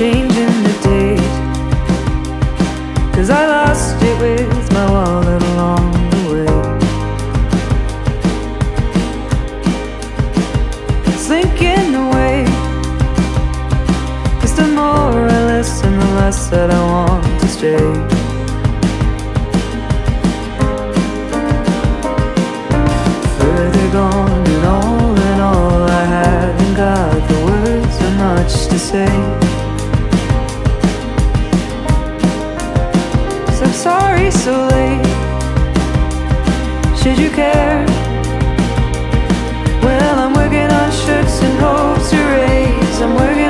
changing the date, 'cause I lost it with my wallet along the way. Slinking away, 'cause the more I listen, the less that I want to stay. Further gone and all I haven't got the words or much to say. So I'm sorry so late, should you care? Well, I'm working on shirts and hopes to raise. I'm working